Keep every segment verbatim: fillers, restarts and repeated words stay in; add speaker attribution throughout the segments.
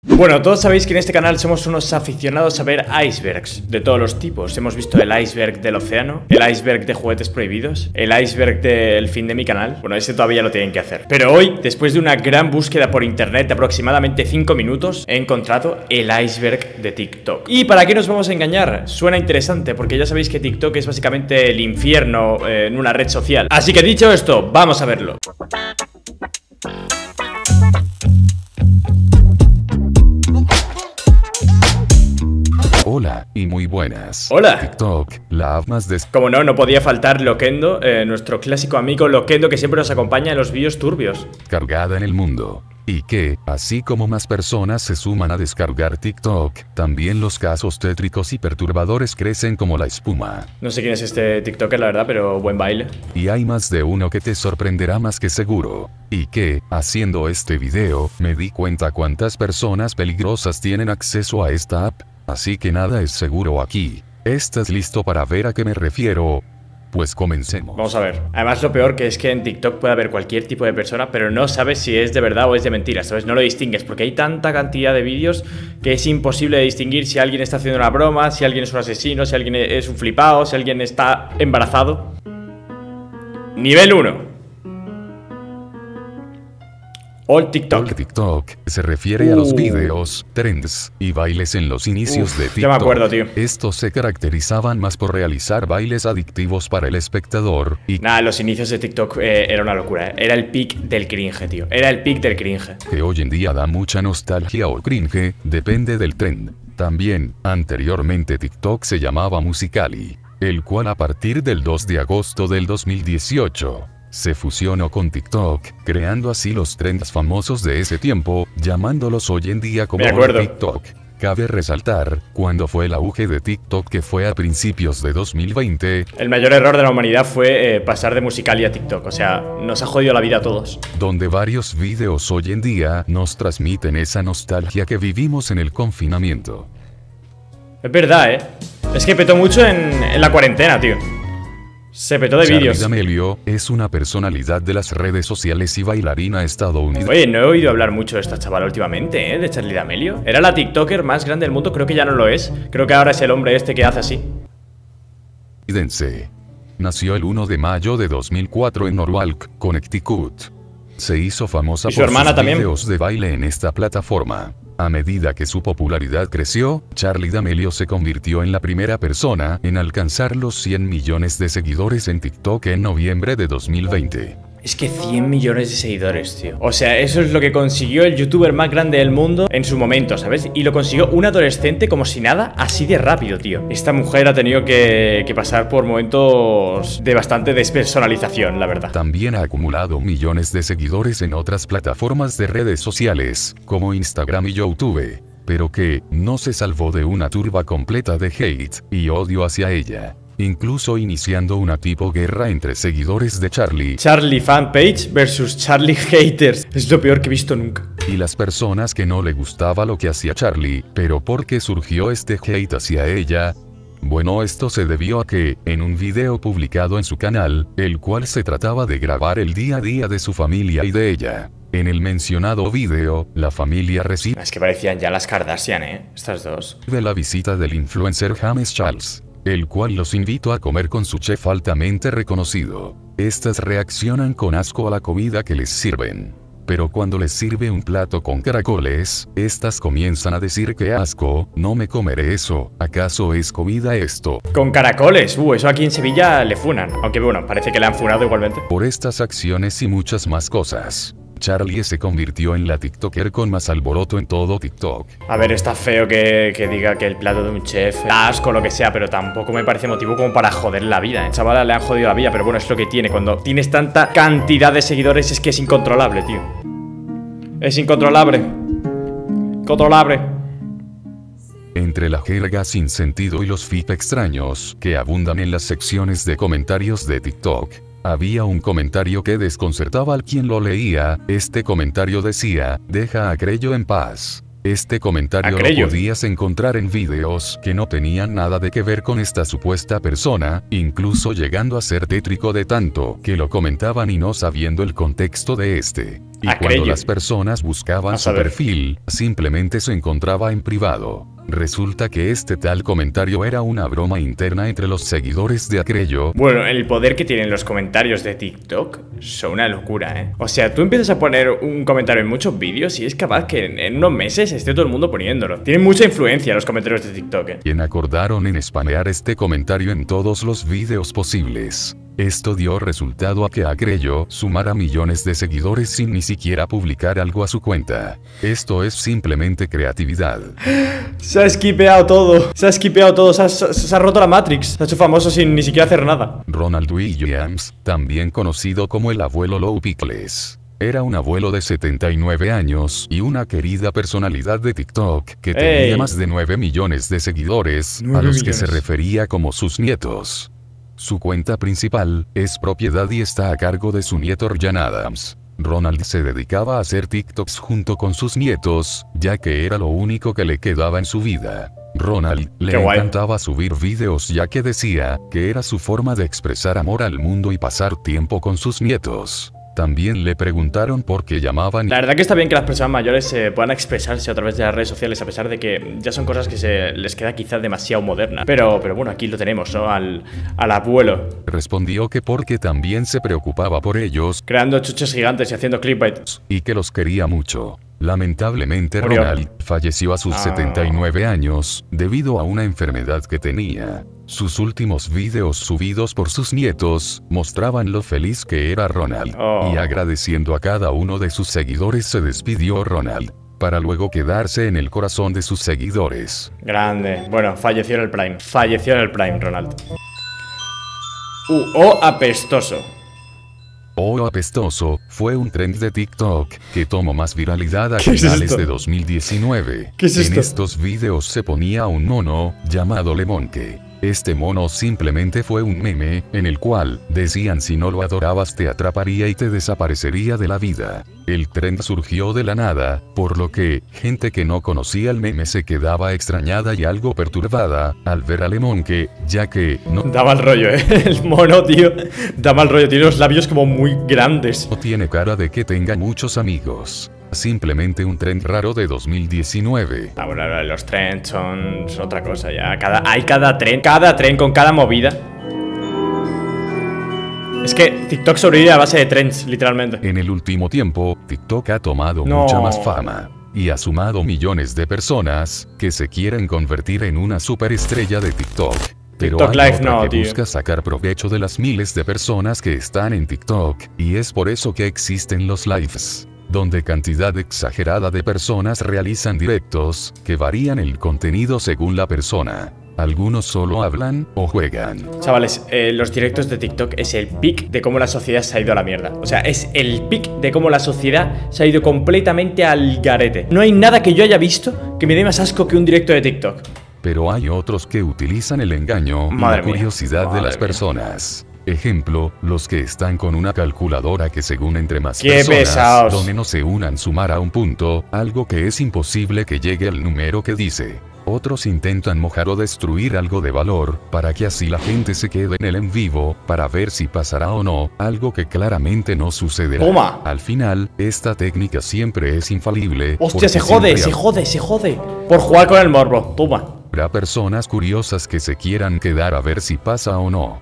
Speaker 1: Bueno, todos sabéis que en este canal somos unos aficionados a ver icebergs de todos los tipos. Hemos visto el iceberg del océano, el iceberg de juguetes prohibidos, el iceberg del fin de mi canal. Bueno, ese todavía lo tienen que hacer. Pero hoy, después de una gran búsqueda por internet de aproximadamente cinco minutos, he encontrado el iceberg de TikTok. ¿Y para qué nos vamos a engañar? Suena interesante porque ya sabéis que TikTok es básicamente el infierno eh, en una red social. Así que dicho esto, vamos a verlo.
Speaker 2: Hola, y muy buenas.
Speaker 1: Hola.
Speaker 2: TikTok, la app más des...
Speaker 1: Como no, no podía faltar Loquendo, eh, nuestro clásico amigo Loquendo que siempre nos acompaña en los vídeos turbios.
Speaker 2: Cargada en el mundo. Y que, así como más personas se suman a descargar TikTok, también los casos tétricos y perturbadores crecen como la espuma.
Speaker 1: No sé quién es este TikToker, la verdad, pero buen baile.
Speaker 2: Y hay más de uno que te sorprenderá más que seguro. Y que, haciendo este video, me di cuenta cuántas personas peligrosas tienen acceso a esta app. Así que nada es seguro aquí. ¿Estás listo para ver a qué me refiero? Pues comencemos.
Speaker 1: Vamos a ver. Además lo peor que es que en TikTok puede haber cualquier tipo de persona, pero no sabes si es de verdad o es de mentira, ¿sabes? No lo distingues porque hay tanta cantidad de vídeos que es imposible de distinguir si alguien está haciendo una broma, si alguien es un asesino, si alguien es un flipado, si alguien está embarazado. Nivel uno. All TikTok.
Speaker 2: All TikTok se refiere
Speaker 1: uh.
Speaker 2: a los videos, trends y bailes en los inicios
Speaker 1: Uf,
Speaker 2: de TikTok.
Speaker 1: Ya me acuerdo, tío.
Speaker 2: Estos se caracterizaban más por realizar bailes adictivos para el espectador y
Speaker 1: Nada, los inicios de TikTok eh, era una locura, ¿eh? Era el pic del cringe, tío. Era el pic del cringe.
Speaker 2: que hoy en día da mucha nostalgia o cringe, depende del trend. También, anteriormente TikTok se llamaba Musical.ly, el cual a partir del dos de agosto del dos mil dieciocho se fusionó con TikTok, creando así los trends famosos de ese tiempo, llamándolos hoy en día como TikTok. Cabe resaltar, cuando fue el auge de TikTok que fue a principios de dos mil veinte,
Speaker 1: el mayor error de la humanidad fue eh, pasar de Musical.ly a TikTok, o sea, nos ha jodido la vida a todos.
Speaker 2: Donde varios videos hoy en día nos transmiten esa nostalgia que vivimos en el confinamiento.
Speaker 1: Es verdad, ¿eh? Es que petó mucho en, en la cuarentena, tío. Se petó de
Speaker 2: Charli
Speaker 1: vídeos.
Speaker 2: D'Amelio es una personalidad de las redes sociales y bailarina estadounidense.
Speaker 1: Oye, no he oído hablar mucho de esta chavala últimamente, ¿eh? De Charli D'Amelio. Era la TikToker más grande del mundo, creo que ya no lo es. Creo que ahora es el hombre este que hace así.
Speaker 2: Nació el uno de mayo de dos mil cuatro en Norwalk, Connecticut. Se hizo famosa
Speaker 1: ¿Y su
Speaker 2: por
Speaker 1: hermana
Speaker 2: sus
Speaker 1: también?
Speaker 2: videos de baile en esta plataforma. A medida que su popularidad creció, Charli D'Amelio se convirtió en la primera persona en alcanzar los cien millones de seguidores en TikTok en noviembre de dos mil veinte.
Speaker 1: Es que cien millones de seguidores, tío. O sea, eso es lo que consiguió el youtuber más grande del mundo en su momento, ¿sabes? Y lo consiguió un adolescente como si nada, así de rápido, tío. Esta mujer ha tenido que, que pasar por momentos de bastante despersonalización, la verdad.
Speaker 2: También ha acumulado millones de seguidores en otras plataformas de redes sociales, como Instagram y YouTube, pero que no se salvó de una turba completa de hate y odio hacia ella, incluso iniciando una tipo guerra entre seguidores de Charli
Speaker 1: Charli fanpage versus Charli haters. Es lo peor que he visto nunca.
Speaker 2: y las personas que no le gustaba lo que hacía Charli. Pero ¿por qué surgió este hate hacia ella? Bueno, esto se debió a que, en un video publicado en su canal, el cual se trataba de grabar el día a día de su familia y de ella, en el mencionado video, la familia recibe
Speaker 1: Es que parecían ya las Kardashian, ¿eh? Estas dos.
Speaker 2: la visita del influencer James Charles, el cual los invitó a comer con su chef altamente reconocido. Estas reaccionan con asco a la comida que les sirven. Pero cuando les sirve un plato con caracoles, estas comienzan a decir que asco, no me comeré eso, ¿acaso es comida esto?
Speaker 1: Con caracoles. Uh, eso aquí en Sevilla le funan. Aunque bueno, parece que le han funado igualmente.
Speaker 2: Por estas acciones y muchas más cosas, Charli se convirtió en la TikToker con más alboroto en todo TikTok.
Speaker 1: A ver, está feo que, que diga que el plato de un chef da asco o lo que sea, pero tampoco me parece motivo como para joder la vida, ¿eh? Chavala, le han jodido la vida, pero bueno, es lo que tiene. Cuando tienes tanta cantidad de seguidores es que es incontrolable, tío. Es incontrolable. Controlable.
Speaker 2: Entre la jerga sin sentido y los fit extraños que abundan en las secciones de comentarios de TikTok, había un comentario que desconcertaba al quien lo leía. Este comentario decía: deja a Crello en paz. Este comentario
Speaker 1: Acrello.
Speaker 2: lo podías encontrar en vídeos que no tenían nada de que ver con esta supuesta persona, incluso llegando a ser tétrico de tanto que lo comentaban y no sabiendo el contexto de este. Y
Speaker 1: Acrello.
Speaker 2: cuando las personas buscaban
Speaker 1: A
Speaker 2: su
Speaker 1: saber.
Speaker 2: perfil, simplemente se encontraba en privado. Resulta que este tal comentario era una broma interna entre los seguidores de Acrello.
Speaker 1: Bueno, el poder que tienen los comentarios de TikTok son una locura, ¿eh? O sea, tú empiezas a poner un comentario en muchos vídeos y es capaz que en, en unos meses esté todo el mundo poniéndolo. Tienen mucha influencia los comentarios de TikTok, ¿eh?
Speaker 2: Quien acordaron en spamear este comentario en todos los vídeos posibles. Esto dio resultado a que Acrello sumara millones de seguidores sin ni siquiera publicar algo a su cuenta. Esto es simplemente creatividad.
Speaker 1: Se ha esquipeado todo. Se ha esquipeado todo. Se ha, se- se ha roto la Matrix. Se ha hecho famoso sin ni siquiera hacer nada.
Speaker 2: Ronald Williams, también conocido como el abuelo Low Pickles. Era un abuelo de setenta y nueve años y una querida personalidad de TikTok que tenía
Speaker 1: Ey.
Speaker 2: más de nueve millones de seguidores, a
Speaker 1: nueve
Speaker 2: los que se
Speaker 1: millones.
Speaker 2: refería como sus nietos. Su cuenta principal es propiedad y está a cargo de su nieto Ryan Adams. Ronald se dedicaba a hacer TikToks junto con sus nietos, ya que era lo único que le quedaba en su vida. Ronald le
Speaker 1: Qué guay.
Speaker 2: encantaba subir vídeos ya que decía que era su forma de expresar amor al mundo y pasar tiempo con sus nietos. También le preguntaron por qué llamaban
Speaker 1: La verdad que está bien que las personas mayores eh, puedan expresarse a través de las redes sociales, a pesar de que ya son cosas que se les queda quizás demasiado moderna. Pero, pero bueno, aquí lo tenemos, ¿no? Al, al abuelo,
Speaker 2: respondió que porque también se preocupaba por ellos
Speaker 1: creando chuches gigantes y haciendo clickbait.
Speaker 2: y que los quería mucho. Lamentablemente
Speaker 1: Murió.
Speaker 2: Ronald falleció a sus
Speaker 1: Ah.
Speaker 2: setenta y nueve años debido a una enfermedad que tenía. Sus últimos vídeos subidos por sus nietos mostraban lo feliz que era Ronald.
Speaker 1: Oh.
Speaker 2: Y agradeciendo a cada uno de sus seguidores se despidió Ronald, para luego quedarse en el corazón de sus seguidores.
Speaker 1: Grande. Bueno, falleció en el Prime. Falleció en el Prime, Ronald. Uh, oh, apestoso.
Speaker 2: Oh apestoso, fue un trend de TikTok que tomó más viralidad a
Speaker 1: ¿Qué es
Speaker 2: finales
Speaker 1: esto?
Speaker 2: de dos mil diecinueve.
Speaker 1: ¿Qué es
Speaker 2: en
Speaker 1: esto?
Speaker 2: estos videos se ponía un mono llamado Lemonke. Este mono simplemente fue un meme en el cual decían si no lo adorabas te atraparía y te desaparecería de la vida. El trend surgió de la nada, por lo que gente que no conocía el meme se quedaba extrañada y algo perturbada al ver a Lemonke, ya que no
Speaker 1: Da mal rollo, eh. El mono, tío. Da mal rollo. Tiene los labios como muy grandes.
Speaker 2: No tiene cara de que tenga muchos amigos. Simplemente un trend raro de dos mil diecinueve.
Speaker 1: Ah, bueno, ahora los trends son, son otra cosa ya. Cada, hay cada tren, cada tren con cada movida. Es que TikTok sobrevive a base de trends, literalmente.
Speaker 2: En el último tiempo, TikTok ha tomado
Speaker 1: No.
Speaker 2: mucha más fama. Y ha sumado millones de personas que se quieren convertir en una superestrella de TikTok. Pero
Speaker 1: TikTok
Speaker 2: hay
Speaker 1: Live
Speaker 2: otra
Speaker 1: no,
Speaker 2: que
Speaker 1: tío.
Speaker 2: busca sacar provecho de las miles de personas que están en TikTok, y es por eso que existen los lives, donde cantidad exagerada de personas realizan directos, que varían el contenido según la persona. Algunos solo hablan o juegan.
Speaker 1: Chavales, eh, los directos de TikTok es el pic de cómo la sociedad se ha ido a la mierda. O sea, es el pic de cómo la sociedad se ha ido completamente al garete. No hay nada que yo haya visto que me dé más asco que un directo de TikTok.
Speaker 2: Pero hay otros que utilizan el engaño y
Speaker 1: Madre
Speaker 2: la
Speaker 1: mía,
Speaker 2: curiosidad de
Speaker 1: madre
Speaker 2: las
Speaker 1: mía.
Speaker 2: personas. Ejemplo, los que están con una calculadora que según entre más
Speaker 1: ¡Qué
Speaker 2: personas
Speaker 1: pesados!
Speaker 2: donde no se unan sumar a un punto, algo que es imposible que llegue al número que dice. Otros intentan mojar o destruir algo de valor, para que así la gente se quede en el en vivo, para ver si pasará o no, algo que claramente no sucederá.
Speaker 1: Toma.
Speaker 2: Al final, esta técnica siempre es infalible.
Speaker 1: Hostia,
Speaker 2: porque
Speaker 1: se jode,
Speaker 2: siempre
Speaker 1: se jode, se jode. Por jugar con el morbo, toma.
Speaker 2: habrá personas curiosas que se quieran quedar a ver si pasa o no.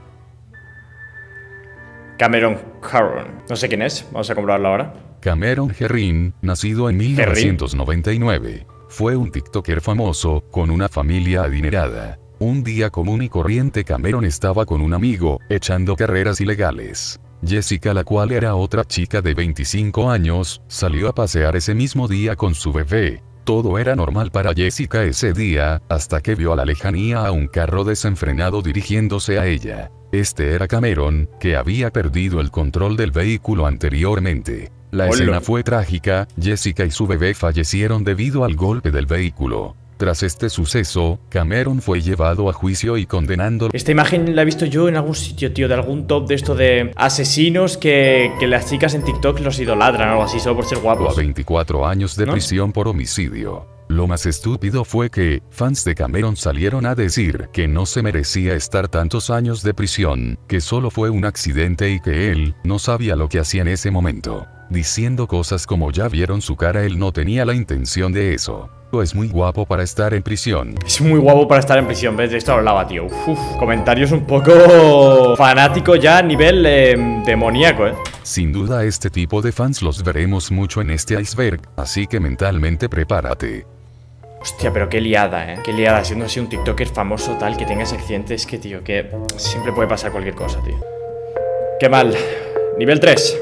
Speaker 1: Cameron Caron. No sé quién es, vamos a comprobarlo ahora.
Speaker 2: Cameron Herrin, nacido en mil novecientos noventa y nueve, fue un TikToker famoso, con una familia adinerada. Un día común y corriente Cameron estaba con un amigo, echando carreras ilegales. Jessica, la cual era otra chica de veinticinco años, salió a pasear ese mismo día con su bebé. Todo era normal para Jessica ese día, hasta que vio a la lejanía a un carro desenfrenado dirigiéndose a ella. Este era Cameron, que había perdido el control del vehículo anteriormente. La
Speaker 1: Hola.
Speaker 2: escena fue trágica, Jessica y su bebé fallecieron debido al golpe del vehículo. Tras este suceso, Cameron fue llevado a juicio y condenando
Speaker 1: Esta imagen la he visto yo en algún sitio, tío, de algún top de esto de asesinos que, que las chicas en TikTok los idolatran o algo así, solo por ser
Speaker 2: a
Speaker 1: guapos.
Speaker 2: veinticuatro años de
Speaker 1: ¿No?
Speaker 2: prisión por homicidio. Lo más estúpido fue que, fans de Cameron salieron a decir que no se merecía estar tantos años de prisión, que solo fue un accidente y que él, no sabía lo que hacía en ese momento. Diciendo cosas como ya vieron su cara, él no tenía la intención de eso. Es muy guapo para estar en prisión.
Speaker 1: Es muy guapo para estar en prisión, ¿ves? De esto hablaba, tío. Uf, comentarios un poco fanático ya a nivel eh, demoníaco, ¿eh?
Speaker 2: Sin duda este tipo de fans los veremos mucho en este iceberg, así que mentalmente prepárate.
Speaker 1: Hostia, pero qué liada, ¿eh? Qué liada, siendo así un tiktoker famoso tal, que tenga ese accidente, es que, tío, que siempre puede pasar cualquier cosa, tío. Qué mal. Nivel tres.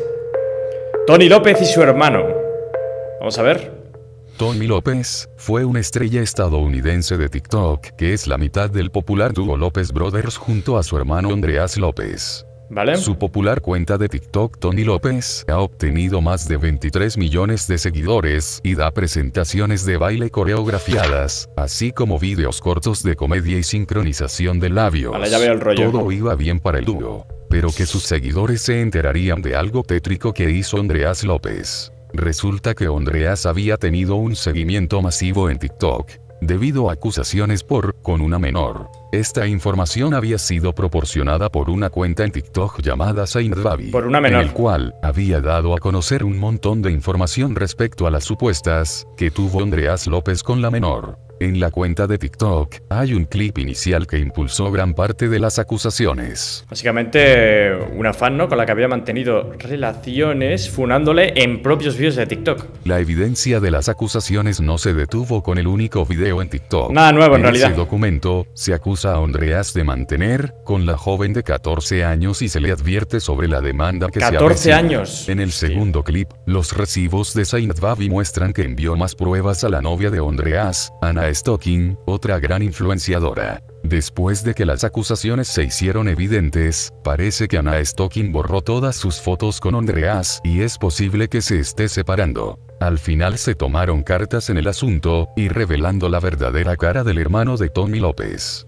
Speaker 1: Tony López y su hermano. Vamos a ver.
Speaker 2: Tony López fue una estrella estadounidense de TikTok, que es la mitad del popular dúo López Brothers junto a su hermano Andreas López.
Speaker 1: ¿Vale?
Speaker 2: Su popular cuenta de TikTok Tony López ha obtenido más de veintitrés millones de seguidores y da presentaciones de baile coreografiadas, así como vídeos cortos de comedia y sincronización de labios.
Speaker 1: Vale, ya veo el rollo.
Speaker 2: Todo iba bien para el dúo, pero que sus seguidores se enterarían de algo tétrico que hizo Andreas López. Resulta que Andreas había tenido un seguimiento masivo en TikTok, debido a acusaciones por, con una menor. Esta información había sido proporcionada por una cuenta en TikTok llamada Saint Baby,
Speaker 1: por una menor,
Speaker 2: en el cual había dado a conocer un montón de información respecto a las supuestas que tuvo Andreas López con la menor. En la cuenta de TikTok, hay un clip inicial que impulsó gran parte de las acusaciones.
Speaker 1: Básicamente, una fan, ¿no?, con la que había mantenido relaciones, funándole en propios vídeos de TikTok.
Speaker 2: La evidencia de las acusaciones no se detuvo con el único video en TikTok.
Speaker 1: Nada nuevo, en,
Speaker 2: en
Speaker 1: realidad.
Speaker 2: ese documento, se acusa a Andreas de mantener con la joven de catorce años y se le advierte sobre la demanda que se avecina.
Speaker 1: catorce años.
Speaker 2: En el segundo
Speaker 1: sí.
Speaker 2: clip, los recibos de Saint Baby muestran que envió más pruebas a la novia de Andreas, Anna Stocking, otra gran influenciadora. Después de que las acusaciones se hicieron evidentes, parece que Anna Stocking borró todas sus fotos con Andreas y es posible que se esté separando. Al final se tomaron cartas en el asunto, y revelando la verdadera cara del hermano de Tony López.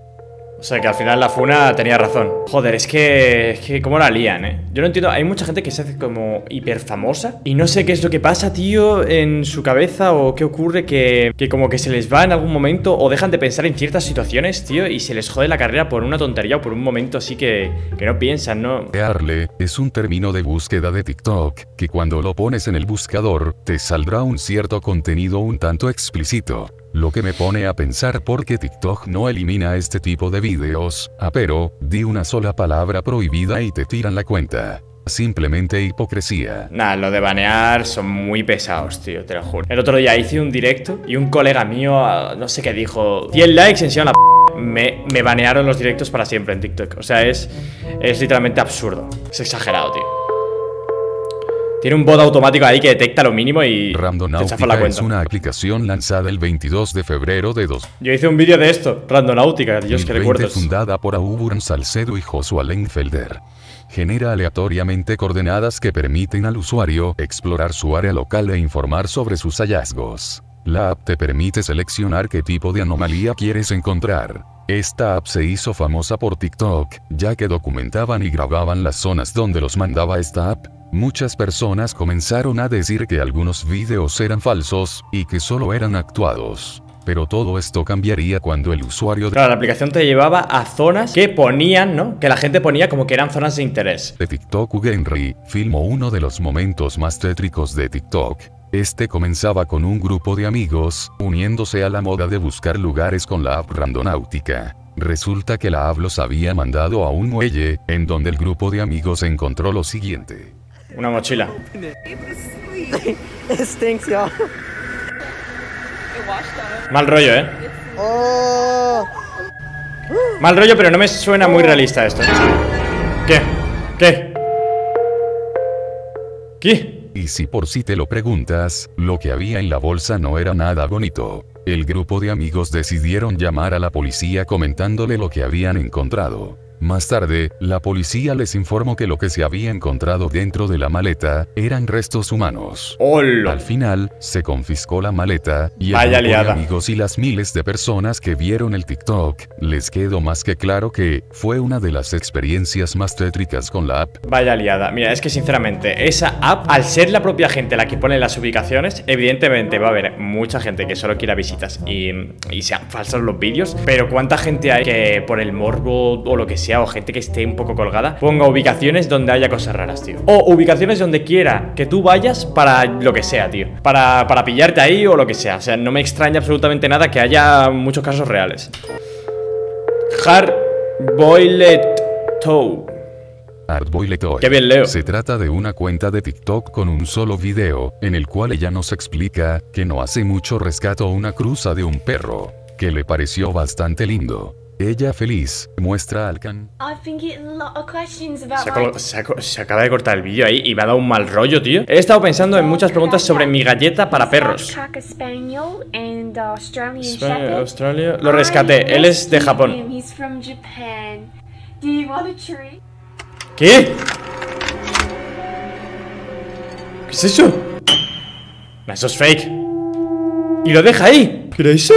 Speaker 1: O sea que al final la funa tenía razón. Joder, es que, es que cómo la lían, eh. Yo no entiendo, hay mucha gente que se hace como hiper famosa y no sé qué es lo que pasa, tío, en su cabeza o qué ocurre que, que como que se les va en algún momento o dejan de pensar en ciertas situaciones, tío, y se les jode la carrera por una tontería o por un momento así que, que no piensan, ¿no?
Speaker 2: Arle es un término de búsqueda de TikTok, que cuando lo pones en el buscador, te saldrá un cierto contenido un tanto explícito. Lo que me pone a pensar por qué TikTok no elimina este tipo de videos. Ah, pero, di una sola palabra prohibida y te tiran la cuenta. Simplemente hipocresía.
Speaker 1: Nah, lo de banear son muy pesados, tío, te lo juro. El otro día hice un directo y un colega mío, no sé qué dijo, cien likes encima la p... Me, me banearon los directos para siempre en TikTok. O sea, es, es literalmente absurdo. Es exagerado, tío. Tiene un bot automático ahí que detecta lo mínimo y te chafa la cuenta.
Speaker 2: Es una aplicación lanzada el veintidós de febrero de dos.
Speaker 1: Yo hice un vídeo de esto, Randonáutica, Dios que recuerdos.
Speaker 2: Fundada por Auburn Salcedo y Joshua Leinfelder. Genera aleatoriamente coordenadas que permiten al usuario explorar su área local e informar sobre sus hallazgos. La app te permite seleccionar qué tipo de anomalía quieres encontrar. Esta app se hizo famosa por TikTok, ya que documentaban y grababan las zonas donde los mandaba esta app. Muchas personas comenzaron a decir que algunos videos eran falsos, y que solo eran actuados. Pero todo esto cambiaría cuando el usuario...
Speaker 1: Claro, la aplicación te llevaba a zonas que ponían, ¿no? Que la gente ponía como que eran zonas de interés.
Speaker 2: De TikTok, Henry filmó uno de los momentos más tétricos de TikTok. Este comenzaba con un grupo de amigos, uniéndose a la moda de buscar lugares con la app Randonáutica. Resulta que la app los había mandado a un muelle, en donde el grupo de amigos encontró lo siguiente.
Speaker 1: Una mochila. Mal rollo, ¿eh?
Speaker 3: Oh.
Speaker 1: Mal rollo, pero no me suena muy realista esto. ¿Qué? ¿Qué? ¿Qué?
Speaker 2: Y si por si te lo preguntas, lo que había en la bolsa no era nada bonito. El grupo de amigos decidieron llamar a la policía comentándole lo que habían encontrado. Más tarde, la policía les informó que lo que se había encontrado dentro de la maleta eran restos humanos.
Speaker 1: ¡Hola!
Speaker 2: Al final, se confiscó la maleta y el
Speaker 1: Vaya
Speaker 2: grupo de
Speaker 1: liada.
Speaker 2: amigos y las miles de personas que vieron el TikTok, les quedó más que claro que fue una de las experiencias más tétricas con la app.
Speaker 1: Vaya liada. Mira, es que sinceramente, esa app, al ser la propia gente la que pone las ubicaciones, evidentemente va a haber mucha gente que solo quiera visitas y, y sean falsos los vídeos. Pero ¿cuánta gente hay que por el morbo o lo que sea, o gente que esté un poco colgada, ponga ubicaciones donde haya cosas raras, tío? O ubicaciones donde quiera que tú vayas para lo que sea, tío. Para, para pillarte ahí o lo que sea. O sea, no me extraña absolutamente nada que haya muchos casos reales. Hard Boiled Toe.
Speaker 2: Hardboiled
Speaker 1: Qué bien leo.
Speaker 2: Se trata de una cuenta de TikTok con un solo video, en el cual ella nos explica que no hace mucho rescató una cruza de un perro, que le pareció bastante lindo. Ella feliz, muestra al can.
Speaker 1: Se, ha se, ha se acaba de cortar el vídeo ahí y me ha dado un mal rollo, tío. He estado pensando en muchas preguntas sobre mi galleta para perros. España, Australia. Lo rescaté, él es de Japón. ¿Qué? ¿Qué es eso? No, eso es fake. Y lo deja ahí. ¿Qué era eso?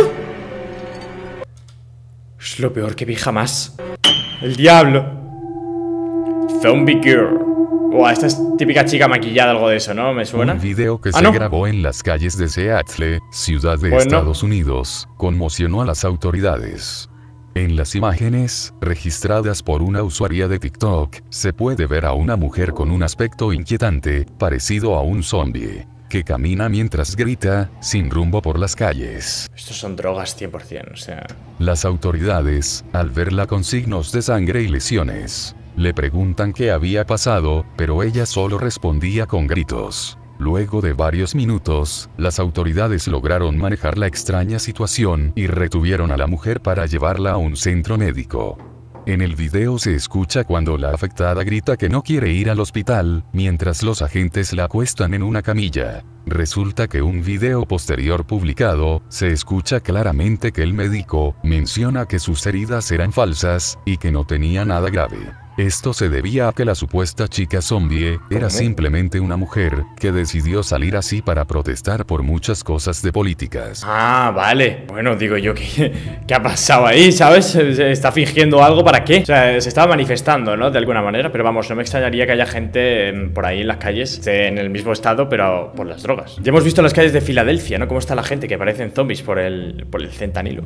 Speaker 1: Es lo peor que vi jamás. El diablo. Zombie Girl. Buah, esta es típica chica maquillada, algo de eso, ¿no? ¿Me suena?
Speaker 2: Un video que
Speaker 1: ¿Ah,
Speaker 2: se
Speaker 1: no?
Speaker 2: grabó en las calles de Seattle, ciudad de
Speaker 1: Bueno.
Speaker 2: Estados Unidos, conmocionó a las autoridades. En las imágenes, registradas por una usuaria de TikTok, se puede ver a una mujer con un aspecto inquietante, parecido a un zombie, que camina mientras grita, sin rumbo por las calles.
Speaker 1: Estos son drogas cien por cien, o sea...
Speaker 2: Las autoridades, al verla con signos de sangre y lesiones, le preguntan qué había pasado, pero ella solo respondía con gritos. Luego de varios minutos, las autoridades lograron manejar la extraña situación y retuvieron a la mujer para llevarla a un centro médico. En el video se escucha cuando la afectada grita que no quiere ir al hospital, mientras los agentes la acuestan en una camilla. Resulta que un video posterior publicado, se escucha claramente que el médico menciona que sus heridas eran falsas y que no tenía nada grave. Esto se debía a que la supuesta chica zombie era simplemente una mujer que decidió salir así para protestar por muchas cosas de políticas.
Speaker 1: Ah, vale. Bueno, digo yo, ¿qué, qué ha pasado ahí? ¿Sabes? ¿Se está fingiendo algo para qué? O sea, se estaba manifestando, ¿no? De alguna manera. Pero vamos, no me extrañaría que haya gente por ahí en las calles, esté en el mismo estado, pero por las drogas. Ya hemos visto las calles de Filadelfia, ¿no? Cómo está la gente que parecen zombies por el, por el fentanilo.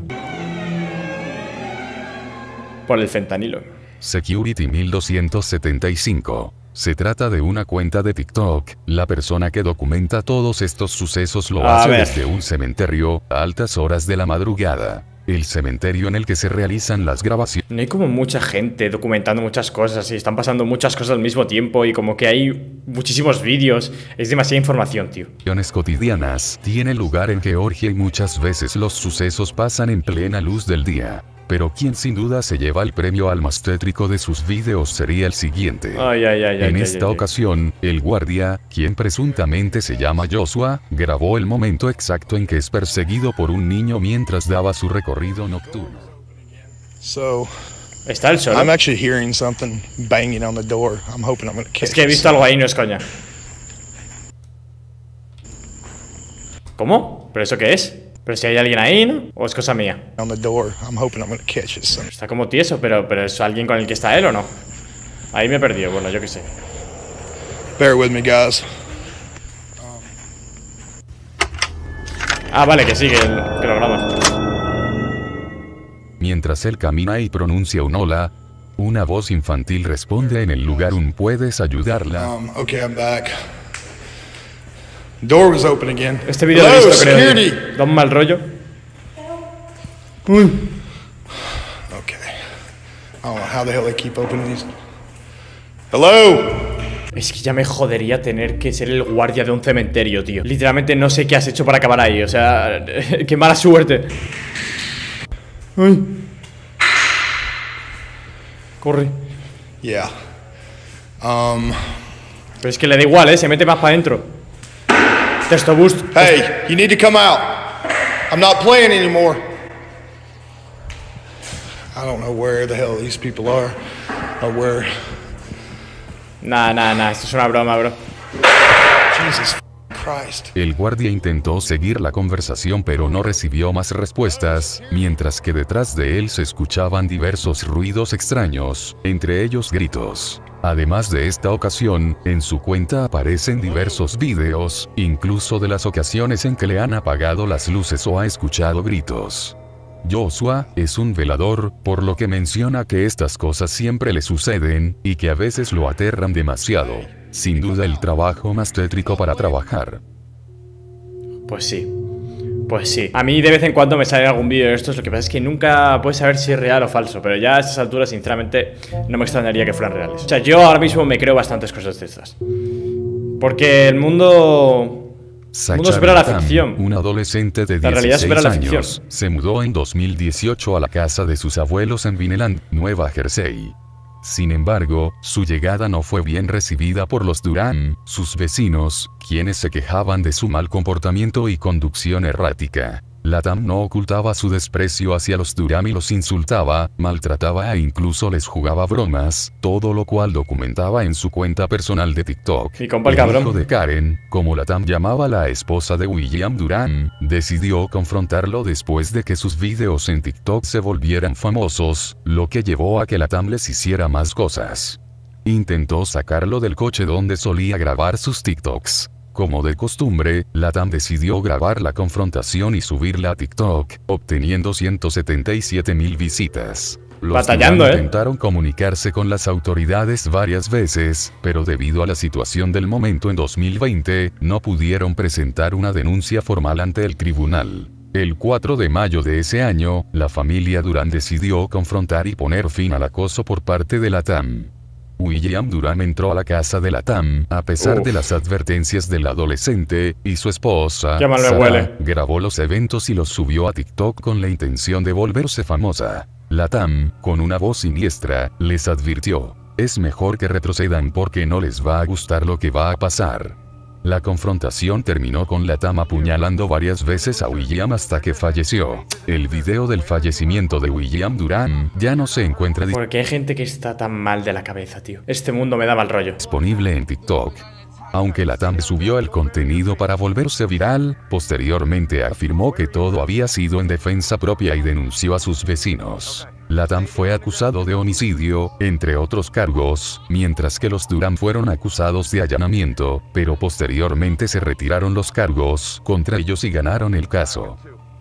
Speaker 1: Por el fentanilo.
Speaker 2: Security mil doscientos setenta y cinco. Se trata de una cuenta de TikTok. La persona que documenta todos estos sucesos lo
Speaker 1: A
Speaker 2: hace
Speaker 1: ver.
Speaker 2: desde un cementerio, a altas horas de la madrugada. El cementerio en el que se realizan las grabaciones.
Speaker 1: No hay como mucha gente documentando muchas cosas y están pasando muchas cosas al mismo tiempo y como que hay muchísimos vídeos. Es demasiada información, tío.
Speaker 2: cotidianas. Tiene lugar en Georgia y muchas veces los sucesos pasan en plena luz del día. Pero quien sin duda se lleva el premio al más tétrico de sus vídeos sería el siguiente.
Speaker 1: Ay, ay, ay,
Speaker 2: En
Speaker 1: ay,
Speaker 2: esta
Speaker 1: ay, ay.
Speaker 2: ocasión, el guardia, quien presuntamente se llama Joshua, grabó el momento exacto en que es perseguido por un niño mientras daba su recorrido nocturno.
Speaker 4: So,
Speaker 1: ¿Está el solo?
Speaker 4: I'm actually hearing something banging on the door. I'm hoping I'm gonna catch
Speaker 1: Es que he visto algo ahí, no es coña. ¿Cómo? ¿Pero eso qué es? Pero si hay alguien ahí, ¿no? ¿O es cosa mía?
Speaker 4: on the door. I'm hoping I'm gonna catch it. So.
Speaker 1: Está como tieso, pero, pero ¿es alguien con el que está él o no? Ahí me he perdido, bueno, yo qué sé.
Speaker 4: Bear with me, guys.
Speaker 1: Ah, vale, que sí, que, que lo graba.
Speaker 2: Mientras él camina y pronuncia un hola, una voz infantil responde en el lugar un ¿puedes ayudarla?
Speaker 4: Um, okay, I'm back. Door was open again.
Speaker 1: Este vídeo lo he
Speaker 4: Hello,
Speaker 1: visto, creo.
Speaker 4: security.
Speaker 1: tío. Da un mal rollo.
Speaker 4: Okay. I don't know how the hell they keep opening these. Hello.
Speaker 1: Es que ya me jodería tener que ser el guardia de un cementerio, tío. Literalmente no sé qué has hecho para acabar ahí, o sea, qué mala suerte. Ay. Corre.
Speaker 4: Yeah. Um.
Speaker 1: Pero es que le da igual, eh, se mete más para adentro. Testo boost.
Speaker 4: Hey, you need to come out. I'm not playing anymore. I don't know where the hell these people are or where.
Speaker 1: Nah, nah, nah, esto es una broma, bro.
Speaker 4: Jesus Christ.
Speaker 2: El guardia intentó seguir la conversación pero no recibió más respuestas, mientras que detrás de él se escuchaban diversos ruidos extraños, entre ellos gritos. Además de esta ocasión, en su cuenta aparecen diversos videos, incluso de las ocasiones en que le han apagado las luces o ha escuchado gritos. Joshua es un velador, por lo que menciona que estas cosas siempre le suceden, y que a veces lo aterran demasiado. Sin duda el trabajo más tétrico para trabajar.
Speaker 1: Pues sí. Pues sí. A mí de vez en cuando me sale algún vídeo de estos, lo que pasa es que nunca puedes saber si es real o falso, pero ya a estas alturas sinceramente no me extrañaría que fueran reales. O sea, yo ahora mismo me creo bastantes cosas de estas. Porque el mundo... El mundo supera la ficción.
Speaker 2: Un adolescente de
Speaker 1: La realidad supera la
Speaker 2: dieciséis
Speaker 1: ficción.
Speaker 2: años, se mudó en dos mil dieciocho a la casa de sus abuelos en Vineland, Nueva Jersey. Sin embargo, su llegada no fue bien recibida por los Durham, sus vecinos, quienes se quejaban de su mal comportamiento y conducción errática. Latam no ocultaba su desprecio hacia los Durham y los insultaba, maltrataba e incluso les jugaba bromas, todo lo cual documentaba en su cuenta personal de TikTok.
Speaker 1: Mi compa el
Speaker 2: El
Speaker 1: cabrón.
Speaker 2: hijo de Karen, como Latam llamaba a la esposa de William Durham, decidió confrontarlo después de que sus videos en TikTok se volvieran famosos, lo que llevó a que Latam les hiciera más cosas. Intentó sacarlo del coche donde solía grabar sus TikToks. Como de costumbre, Latam decidió grabar la confrontación y subirla a TikTok, obteniendo ciento setenta y siete mil visitas. Los
Speaker 1: Batallando,
Speaker 2: Durham
Speaker 1: ¿eh?
Speaker 2: intentaron comunicarse con las autoridades varias veces, pero debido a la situación del momento en dos mil veinte, no pudieron presentar una denuncia formal ante el tribunal. El cuatro de mayo de ese año, la familia Durham decidió confrontar y poner fin al acoso por parte de Latam. William Durham entró a la casa de Latam, a pesar
Speaker 1: Uf.
Speaker 2: de las advertencias del adolescente, y su esposa,
Speaker 1: Qué mal me
Speaker 2: Sarah,
Speaker 1: huele.
Speaker 2: grabó los eventos y los subió a TikTok con la intención de volverse famosa. Latam, con una voz siniestra, les advirtió: es mejor que retrocedan porque no les va a gustar lo que va a pasar. La confrontación terminó con Latam apuñalando varias veces a William hasta que falleció. El video del fallecimiento de William Durham ya no se encuentra
Speaker 1: Porque hay gente que está tan mal de la cabeza, tío. Este mundo me da mal rollo.
Speaker 2: disponible en TikTok. Aunque Latam subió el contenido para volverse viral, posteriormente afirmó que todo había sido en defensa propia y denunció a sus vecinos. Latam fue acusado de homicidio, entre otros cargos, mientras que los Durham fueron acusados de allanamiento, pero posteriormente se retiraron los cargos contra ellos y ganaron el caso.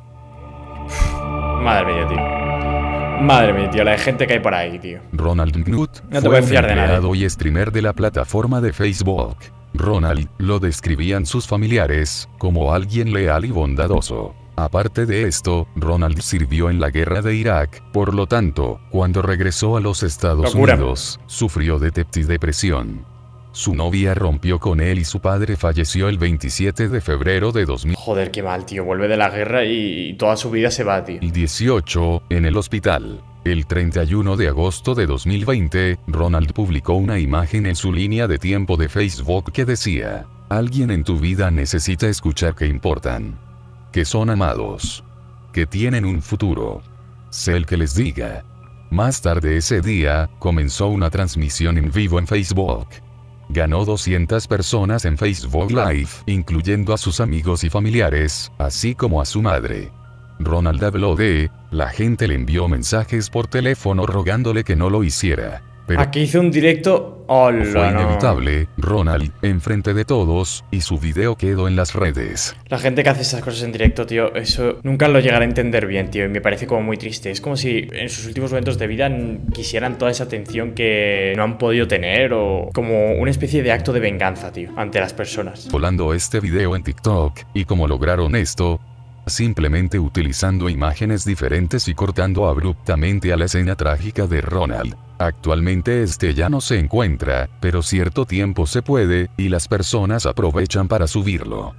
Speaker 1: Madre mía, tío. Madre mía, tío, la de gente que hay por ahí, tío.
Speaker 2: Ronald Knuth
Speaker 1: No te
Speaker 2: fue
Speaker 1: puedes
Speaker 2: un
Speaker 1: fiar de nadie.
Speaker 2: empleado y streamer de la plataforma de Facebook. Ronald lo describían sus familiares como alguien leal y bondadoso. Aparte de esto, Ronald sirvió en la guerra de Irak, por lo tanto, cuando regresó a los Estados
Speaker 1: Locura.
Speaker 2: Unidos, sufrió de depresión. Su novia rompió con él y su padre falleció el veintisiete de febrero de dos mil
Speaker 1: Joder, qué mal, tío. Vuelve de la guerra y, y toda su vida se va, tío.
Speaker 2: dieciocho, en el hospital. El treinta y uno de agosto de dos mil veinte, Ronald publicó una imagen en su línea de tiempo de Facebook que decía: alguien en tu vida necesita escuchar que importan, que son amados, que tienen un futuro. Sé el que les diga. Más tarde ese día, comenzó una transmisión en vivo en Facebook. Ganó doscientas personas en Facebook Live, incluyendo a sus amigos y familiares, así como a su madre. Ronald habló de: la gente le envió mensajes por teléfono rogándole que no lo hiciera. Pero
Speaker 1: Aquí hice un directo. ¡Hola!
Speaker 2: fue
Speaker 1: no!
Speaker 2: inevitable, Ronald, enfrente de todos, y su video quedó en las redes.
Speaker 1: La gente que hace esas cosas en directo, tío, eso nunca lo llegaré a entender bien, tío, y me parece como muy triste. Es como si en sus últimos momentos de vida n- quisieran toda esa atención que no han podido tener, o como una especie de acto de venganza, tío, ante las personas.
Speaker 2: Volando este video en TikTok, y cómo lograron esto, simplemente utilizando imágenes diferentes y cortando abruptamente a la escena trágica de Ronald. Actualmente este ya no se encuentra, pero cierto tiempo se puede, y las personas aprovechan para subirlo.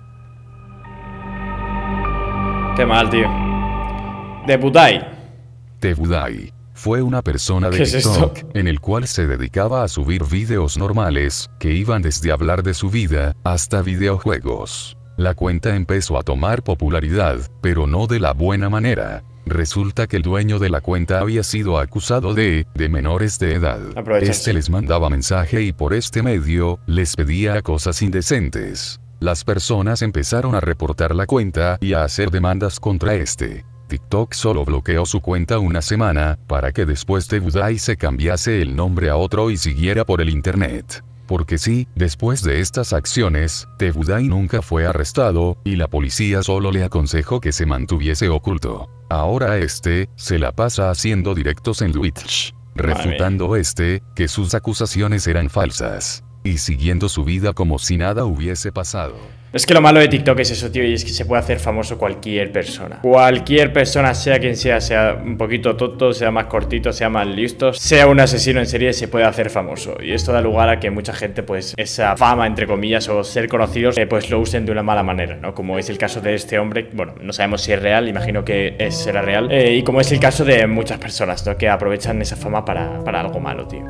Speaker 1: Qué mal, tío. De Budai.
Speaker 2: Tebudai fue una persona de
Speaker 1: ¿Qué es
Speaker 2: TikTok,
Speaker 1: esto?
Speaker 2: en el cual se dedicaba a subir videos normales, que iban desde hablar de su vida, hasta videojuegos. La cuenta empezó a tomar popularidad, pero no de la buena manera. Resulta que el dueño de la cuenta había sido acusado de, de menores de edad.
Speaker 1: Aprovecharse.
Speaker 2: Este les mandaba mensaje y por este medio, les pedía cosas indecentes. Las personas empezaron a reportar la cuenta y a hacer demandas contra este. TikTok solo bloqueó su cuenta una semana, para que después TheBudai se cambiase el nombre a otro y siguiera por el internet. Porque sí, después de estas acciones, TheBudai nunca fue arrestado, y la policía solo le aconsejó que se mantuviese oculto. Ahora este, se la pasa haciendo directos en Twitch, refutando este, que sus acusaciones eran falsas, y siguiendo su vida como si nada hubiese pasado.
Speaker 1: Es que lo malo de TikTok es eso, tío, y es que se puede hacer famoso cualquier persona. Cualquier persona, sea quien sea, sea un poquito tonto, sea más cortito, sea más listo, sea un asesino en serie, se puede hacer famoso. Y esto da lugar a que mucha gente, pues, esa fama, entre comillas, o ser conocidos, eh, pues lo usen de una mala manera, ¿no? Como es el caso de este hombre, bueno, no sabemos si es real, imagino que es, será real. Eh, y como es el caso de muchas personas, ¿no? Que aprovechan esa fama para, para algo malo, tío.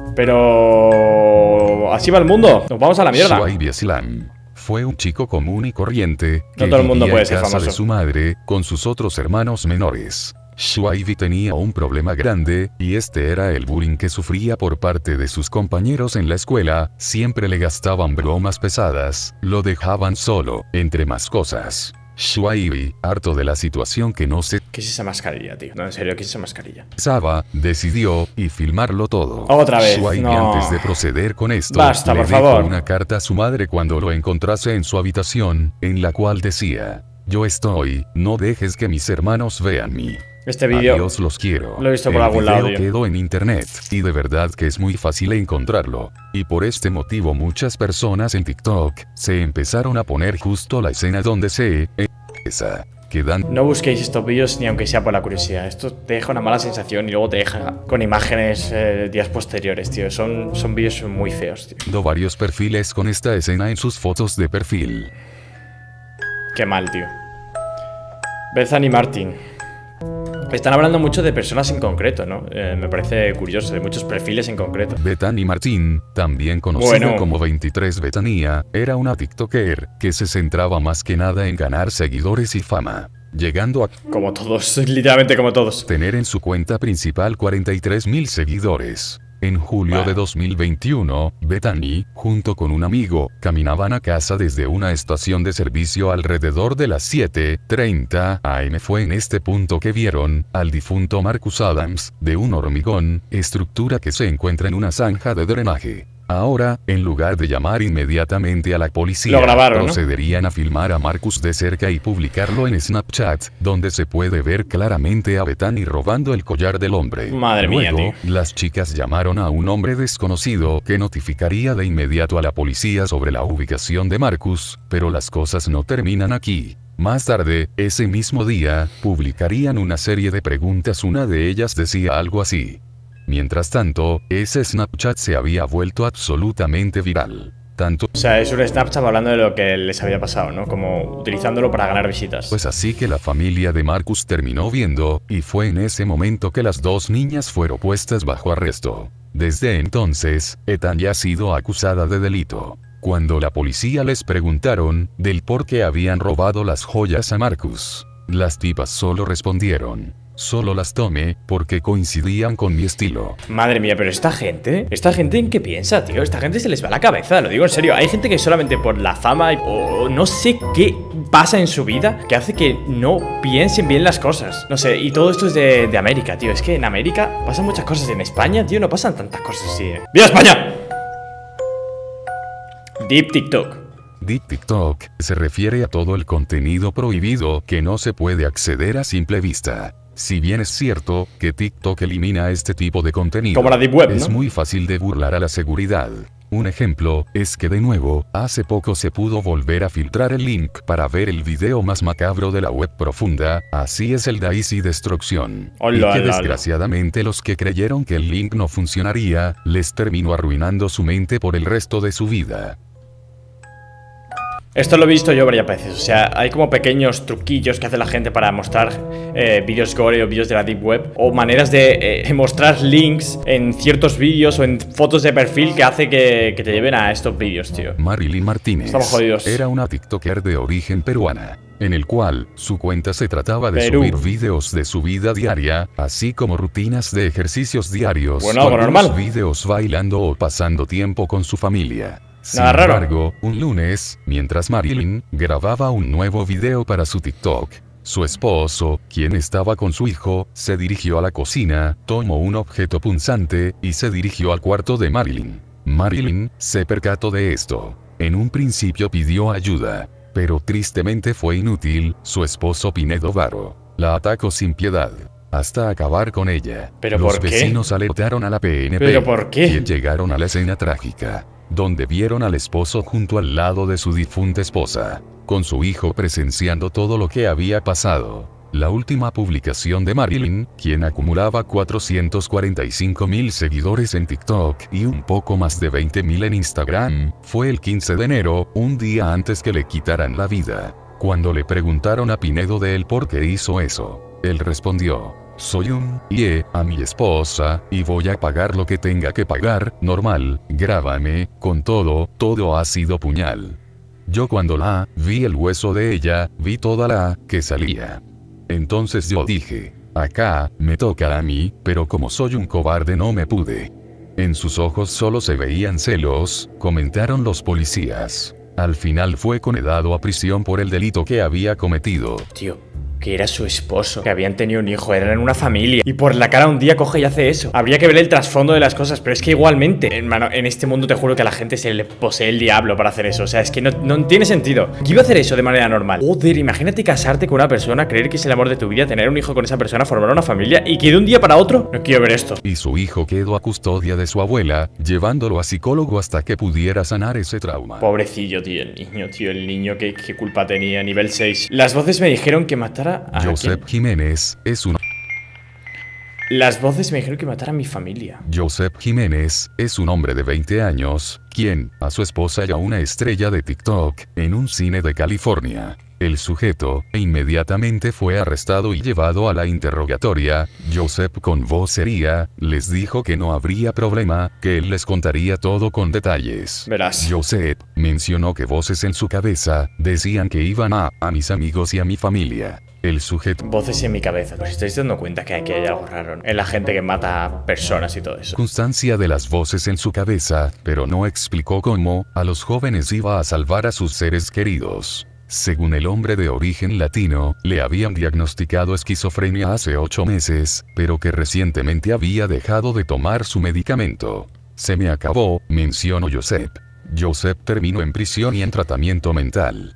Speaker 1: Pero... así va el mundo. Nos vamos a la mierda.
Speaker 2: Shuaib Islam fue un chico común y corriente que
Speaker 1: no todo el mundo
Speaker 2: vivía
Speaker 1: puede
Speaker 2: en
Speaker 1: ser
Speaker 2: casa
Speaker 1: famoso.
Speaker 2: de su madre con sus otros hermanos menores. Shuaib tenía un problema grande, y este era el bullying que sufría por parte de sus compañeros en la escuela. Siempre le gastaban bromas pesadas, lo dejaban solo, entre más cosas. Shuaib, harto de la situación que no se
Speaker 1: ¿Qué es esa mascarilla, tío? No, en serio, ¿qué es esa mascarilla?
Speaker 2: Saba, decidió, y filmarlo todo.
Speaker 1: Otra vez,
Speaker 2: Shuaib,
Speaker 1: no.
Speaker 2: antes de proceder con esto,
Speaker 1: Basta,
Speaker 2: le
Speaker 1: por
Speaker 2: dejó
Speaker 1: favor.
Speaker 2: una carta a su madre cuando lo encontrase en su habitación, en la cual decía: yo estoy, no dejes que mis hermanos vean mi.
Speaker 1: Este vídeo
Speaker 2: Adiós, los quiero.
Speaker 1: lo he visto por
Speaker 2: El
Speaker 1: algún
Speaker 2: video
Speaker 1: lado, tío.
Speaker 2: quedó en internet, y de verdad que es muy fácil encontrarlo. Y por este motivo muchas personas en TikTok se empezaron a poner justo la escena donde se... esa... quedan...
Speaker 1: No busquéis estos vídeos ni aunque sea por la curiosidad. Esto te deja una mala sensación y luego te deja con imágenes eh, días posteriores, tío. Son, son vídeos muy feos, tío.
Speaker 2: varios perfiles con esta escena en sus fotos de perfil.
Speaker 1: Qué mal, tío. Bethany Martin. Están hablando mucho de personas en concreto, ¿no? Eh, me parece curioso, de muchos perfiles en concreto.
Speaker 2: Bethany Martin, también conocida
Speaker 1: Bueno.
Speaker 2: como veintitrés Betania, era una tiktoker que se centraba más que nada en ganar seguidores y fama, llegando a
Speaker 1: Como todos, literalmente como todos.
Speaker 2: tener en su cuenta principal cuarenta y tres mil seguidores. En julio
Speaker 1: Bueno.
Speaker 2: de dos mil veintiuno, Bethany, junto con un amigo, caminaban a casa desde una estación de servicio alrededor de las siete treinta a eme. Fue en este punto que vieron al difunto Marcus Adams, de un hormigón, estructura que se encuentra en una zanja de drenaje. Ahora, en lugar de llamar inmediatamente a la policía,
Speaker 1: Lo grabaron, ¿no?
Speaker 2: procederían a filmar a Marcus de cerca y publicarlo en Snapchat, donde se puede ver claramente a Bethany robando el collar del hombre.
Speaker 1: Madre mía,
Speaker 2: Luego,
Speaker 1: tío.
Speaker 2: las chicas llamaron a un hombre desconocido que notificaría de inmediato a la policía sobre la ubicación de Marcus, pero las cosas no terminan aquí. Más tarde, ese mismo día, publicarían una serie de preguntas. Una de ellas decía algo así. Mientras tanto, ese Snapchat se había vuelto absolutamente viral. Tanto
Speaker 1: O sea, es un Snapchat hablando de lo que les había pasado, ¿no? Como utilizándolo para ganar visitas.
Speaker 2: pues así que la familia de Marcus terminó viendo, y fue en ese momento que las dos niñas fueron puestas bajo arresto. Desde entonces, Ethan ya ha sido acusada de delito. Cuando la policía les preguntaron del por qué habían robado las joyas a Marcus, las tipas solo respondieron: solo las tomé porque coincidían con mi estilo.
Speaker 1: Madre mía, pero esta gente, ¿esta gente en qué piensa, tío? Esta gente se les va la cabeza, lo digo en serio. Hay gente que solamente por la fama o no sé qué pasa en su vida que hace que no piensen bien las cosas. No sé, y todo esto es de, de América, tío. Es que en América pasan muchas cosas. En España, tío, no pasan tantas cosas así, ¿eh? ¡Viva España! Deep TikTok.
Speaker 2: Deep TikTok se refiere a todo el contenido prohibido que no se puede acceder a simple vista. Si bien es cierto que TikTok elimina este tipo de contenido,
Speaker 1: Como la Deep Web,
Speaker 2: es
Speaker 1: ¿no?
Speaker 2: muy fácil de burlar a la seguridad. Un ejemplo es que de nuevo, hace poco se pudo volver a filtrar el link para ver el video más macabro de la web profunda. Así es el Daisy Destrucción.
Speaker 1: Hola,
Speaker 2: y que
Speaker 1: hola, hola.
Speaker 2: desgraciadamente los que creyeron que el link no funcionaría, les terminó arruinando su mente por el resto de su vida.
Speaker 1: Esto lo he visto yo varias veces, o sea, hay como pequeños truquillos que hace la gente para mostrar eh, vídeos gore o vídeos de la deep web, o maneras de eh, mostrar links en ciertos vídeos o en fotos de perfil que hace que, que te lleven a estos vídeos, tío.
Speaker 2: Marilyn Martínez
Speaker 1: Estamos jodidos.
Speaker 2: Era una tiktoker de origen peruana, en el cual su cuenta se trataba de
Speaker 1: Perú.
Speaker 2: subir vídeos de su vida diaria, así como rutinas de ejercicios diarios,
Speaker 1: Bueno,
Speaker 2: o
Speaker 1: algo
Speaker 2: algunos
Speaker 1: normal.
Speaker 2: vídeos bailando o pasando tiempo con su familia. Sin
Speaker 1: Nada raro.
Speaker 2: embargo, un lunes, mientras Marilyn grababa un nuevo video para su TikTok, su esposo, quien estaba con su hijo, se dirigió a la cocina, tomó un objeto punzante, y se dirigió al cuarto de Marilyn. Marilyn se percató de esto. En un principio pidió ayuda, pero tristemente fue inútil. Su esposo Pinedo Varo la atacó sin piedad, hasta acabar con ella.
Speaker 1: ¿Pero
Speaker 2: Los
Speaker 1: por qué?
Speaker 2: vecinos alertaron a la P N P,
Speaker 1: ¿Pero por qué?
Speaker 2: quien llegaron a la escena trágica, donde vieron al esposo junto al lado de su difunta esposa, con su hijo presenciando todo lo que había pasado. La última publicación de Marilyn, quien acumulaba cuatrocientos cuarenta y cinco mil seguidores en TikTok y un poco más de veinte mil en Instagram, fue el quince de enero, un día antes que le quitaran la vida. Cuando le preguntaron a Pinedo de él por qué hizo eso, él respondió: soy un ie a mi esposa, y voy a pagar lo que tenga que pagar, normal, grábame, con todo, todo ha sido puñal. Yo cuando la vi el hueso de ella, vi toda la que salía. Entonces yo dije, acá, me toca a mí, pero como soy un cobarde no me pude. En sus ojos solo se veían celos, comentaron los policías. Al final fue condenado a prisión por el delito que había cometido.
Speaker 1: Tío, que era su esposo, que habían tenido un hijo, eran una familia, y por la cara un día coge y hace eso. Habría que ver el trasfondo de las cosas, pero es que igualmente, hermano, en este mundo te juro que a la gente se le posee el diablo para hacer eso. O sea, es que no, no tiene sentido. Yo iba a hacer eso de manera normal. Joder, imagínate casarte con una persona, creer que es el amor de tu vida, tener un hijo con esa persona, formar una familia, y que de un día para otro, no quiero ver esto.
Speaker 2: Y su hijo quedó a custodia de su abuela, llevándolo a psicólogo hasta que pudiera sanar ese trauma.
Speaker 1: Pobrecillo, tío, el niño, tío, el niño, ¿qué, qué culpa tenía? Nivel seis. Las voces me dijeron que matara a...
Speaker 2: Joseph
Speaker 1: ¿quién?
Speaker 2: Jiménez es un
Speaker 1: Las voces me dijeron que matara a mi familia.
Speaker 2: Joseph Jiménez es un hombre de veinte años, quien, a su esposa y a una estrella de TikTok, en un cine de California. El sujeto, inmediatamente fue arrestado y llevado a la interrogatoria. Joseph con vocería, les dijo que no habría problema, que él les contaría todo con detalles.
Speaker 1: Verás.
Speaker 2: Joseph mencionó que voces en su cabeza decían que iban a, a mis amigos y a mi familia. El sujeto
Speaker 1: Voces en mi cabeza. Pues estáis dando cuenta que aquí hay algo raro, ¿no? En la gente que mata a personas y todo eso.
Speaker 2: circunstancia de las voces en su cabeza, pero no explicó cómo a los jóvenes iba a salvar a sus seres queridos. Según el hombre de origen latino, le habían diagnosticado esquizofrenia hace ocho meses, pero que recientemente había dejado de tomar su medicamento. Se me acabó, mencionó Joseph. Joseph terminó en prisión y en tratamiento mental.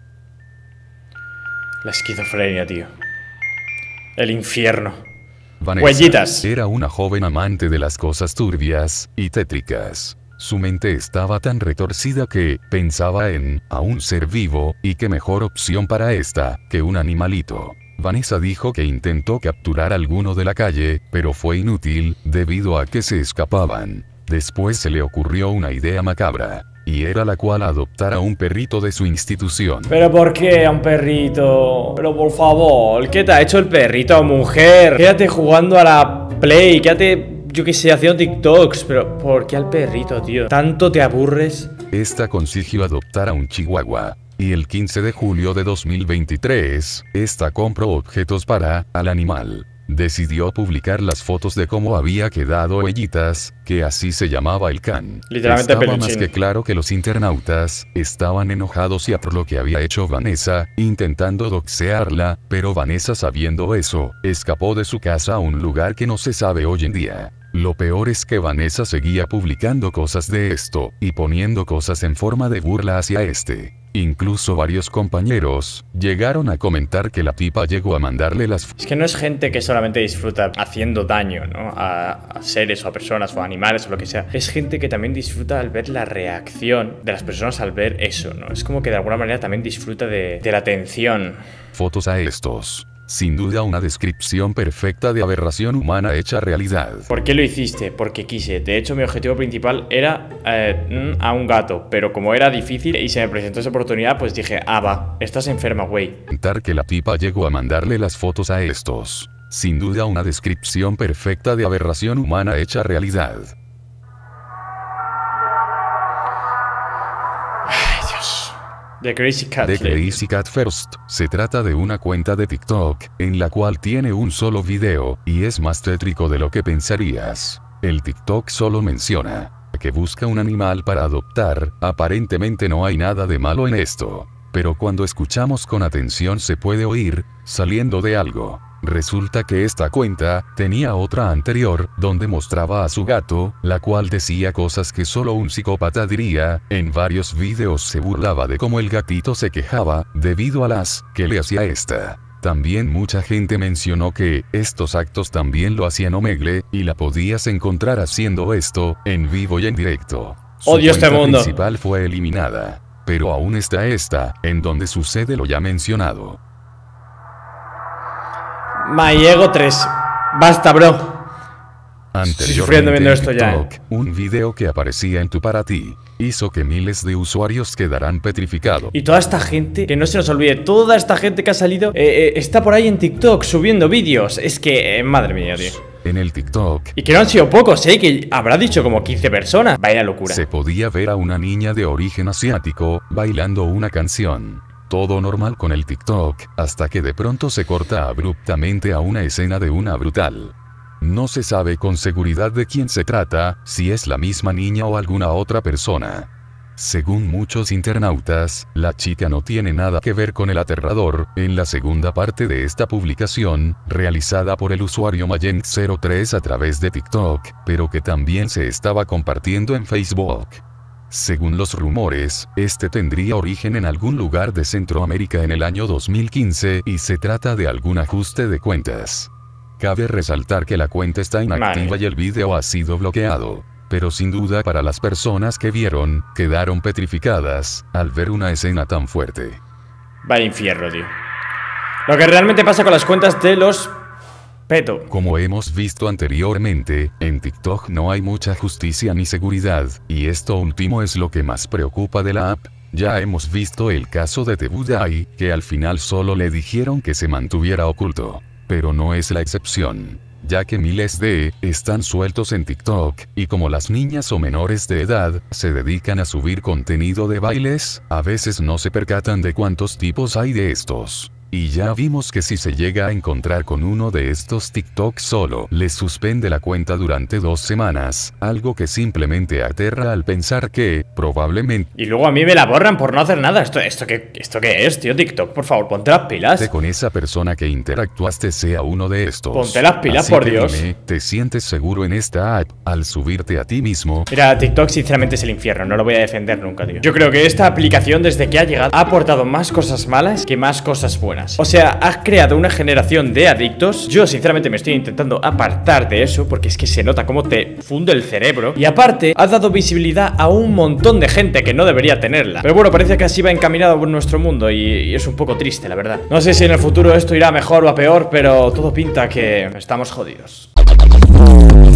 Speaker 1: La esquizofrenia, tío. El infierno.
Speaker 2: Vanessa
Speaker 1: Huellitas.
Speaker 2: era una joven amante de las cosas turbias y tétricas. Su mente estaba tan retorcida que pensaba en a un ser vivo, y qué mejor opción para esta que un animalito. Vanessa dijo que intentó capturar a alguno de la calle, pero fue inútil, debido a que se escapaban. Después se le ocurrió una idea macabra, y era la cual adoptar a un perrito de su institución.
Speaker 1: ¿Pero por qué a un perrito? Pero por favor, ¿qué te ha hecho el perrito, mujer? Quédate jugando a la Play, quédate, yo qué sé, haciendo TikToks. Pero ¿por qué al perrito, tío? ¿Tanto te aburres?
Speaker 2: Esta consiguió adoptar a un chihuahua. Y el quince de julio de dos mil veintitrés, esta compró objetos para al animal. Decidió publicar las fotos de cómo había quedado Huellitas, que así se llamaba el can.
Speaker 1: Literalmente
Speaker 2: Estaba
Speaker 1: peluchín.
Speaker 2: más que claro que los internautas estaban enojados y por lo que había hecho Vanessa, intentando doxearla, pero Vanessa, sabiendo eso, escapó de su casa a un lugar que no se sabe hoy en día. Lo peor es que Vanessa seguía publicando cosas de esto, y poniendo cosas en forma de burla hacia este. Incluso varios compañeros llegaron a comentar que la tipa llegó a mandarle las...
Speaker 1: Es que no es gente que solamente disfruta haciendo daño, ¿no? A, a seres o a personas o a animales o lo que sea. Es gente que también disfruta al ver la reacción de las personas al ver eso, ¿no? Es como que de alguna manera también disfruta de, de la atención.
Speaker 2: fotos a estos sin duda una descripción perfecta de aberración humana hecha realidad.
Speaker 1: ¿Por qué lo hiciste? Porque quise. De hecho, mi objetivo principal era eh, a un gato, pero como era difícil y se me presentó esa oportunidad, pues dije, ah, va, estás enferma, güey.
Speaker 2: Comentar que la tipa llegó a mandarle las fotos a estos. Sin duda una descripción perfecta de aberración humana hecha realidad.
Speaker 1: Ay, Dios. The Crazy Cat.
Speaker 2: The Crazy Cat First. Se trata de una cuenta de TikTok, en la cual tiene un solo video, y es más tétrico de lo que pensarías. El TikTok solo menciona que busca un animal para adoptar. Aparentemente no hay nada de malo en esto. Pero cuando escuchamos con atención se puede oír, saliendo de algo. Resulta que esta cuenta tenía otra anterior, donde mostraba a su gato, la cual decía cosas que solo un psicópata diría. En varios videos se burlaba de cómo el gatito se quejaba, debido a las que le hacía esta. También mucha gente mencionó que estos actos también lo hacían Omegle, y la podías encontrar haciendo esto, en vivo y en directo. Su
Speaker 1: ¡Odio este
Speaker 2: cuenta
Speaker 1: mundo!
Speaker 2: principal fue eliminada. Pero aún está esta, en donde sucede lo ya mencionado.
Speaker 1: My Ego tres. Basta, bro. Estoy sufriendo viendo
Speaker 2: Anteriormente
Speaker 1: esto
Speaker 2: en
Speaker 1: ya,
Speaker 2: TikTok, un video que aparecía en tu para ti, hizo que miles de usuarios quedaran petrificados.
Speaker 1: Y toda esta gente, que no se nos olvide, toda esta gente que ha salido, eh, eh, está por ahí en TikTok subiendo vídeos. Es que, eh, madre mía, tío.
Speaker 2: En el TikTok,
Speaker 1: Y que no han sido pocos, eh, que habrá dicho como quince personas. Vaya locura.
Speaker 2: se podía ver a una niña de origen asiático, bailando una canción. Todo normal con el TikTok, hasta que de pronto se corta abruptamente a una escena de una brutal. No se sabe con seguridad de quién se trata, si es la misma niña o alguna otra persona. Según muchos internautas, la chica no tiene nada que ver con el aterrador. En la segunda parte de esta publicación, realizada por el usuario Mayent cero tres a través de TikTok, pero que también se estaba compartiendo en Facebook. Según los rumores, este tendría origen en algún lugar de Centroamérica en el año dos mil quince y se trata de algún ajuste de cuentas. Cabe resaltar que la cuenta está inactiva
Speaker 1: Vale.
Speaker 2: y el video ha sido bloqueado. Pero sin duda para las personas que vieron, quedaron petrificadas al ver una escena tan fuerte.
Speaker 1: Vaya infierno, tío. Lo que realmente pasa con las cuentas de los... Peto.
Speaker 2: Como hemos visto anteriormente, en TikTok no hay mucha justicia ni seguridad, y esto último es lo que más preocupa de la app. Ya hemos visto el caso de Tebudai, que al final solo le dijeron que se mantuviera oculto. Pero no es la excepción, ya que miles de están sueltos en TikTok, y como las niñas o menores de edad se dedican a subir contenido de bailes, a veces no se percatan de cuántos tipos hay de estos. Y ya vimos que si se llega a encontrar con uno de estos TikTok solo les suspende la cuenta durante dos semanas, algo que simplemente aterra al pensar que, probablemente,
Speaker 1: Y luego a mí me la borran por no hacer nada. ¿Esto, esto, qué, esto qué es, tío? TikTok, por favor, ponte las pilas.
Speaker 2: con esa persona que interactuaste sea uno de estos.
Speaker 1: Ponte las pilas,
Speaker 2: Así
Speaker 1: por
Speaker 2: que
Speaker 1: Dios.
Speaker 2: dime, ¿te sientes seguro en esta app al subirte a ti mismo?
Speaker 1: Mira, TikTok sinceramente es el infierno, no lo voy a defender nunca, tío. Yo creo que esta aplicación desde que ha llegado ha aportado más cosas malas que más cosas buenas. O sea, has creado una generación de adictos. Yo sinceramente me estoy intentando apartar de eso, porque es que se nota cómo te funde el cerebro. Y aparte, has dado visibilidad a un montón de gente que no debería tenerla. Pero bueno, parece que así va encaminado por nuestro mundo y, y es un poco triste, la verdad. No sé si en el futuro esto irá mejor o a peor, pero todo pinta que estamos jodidos.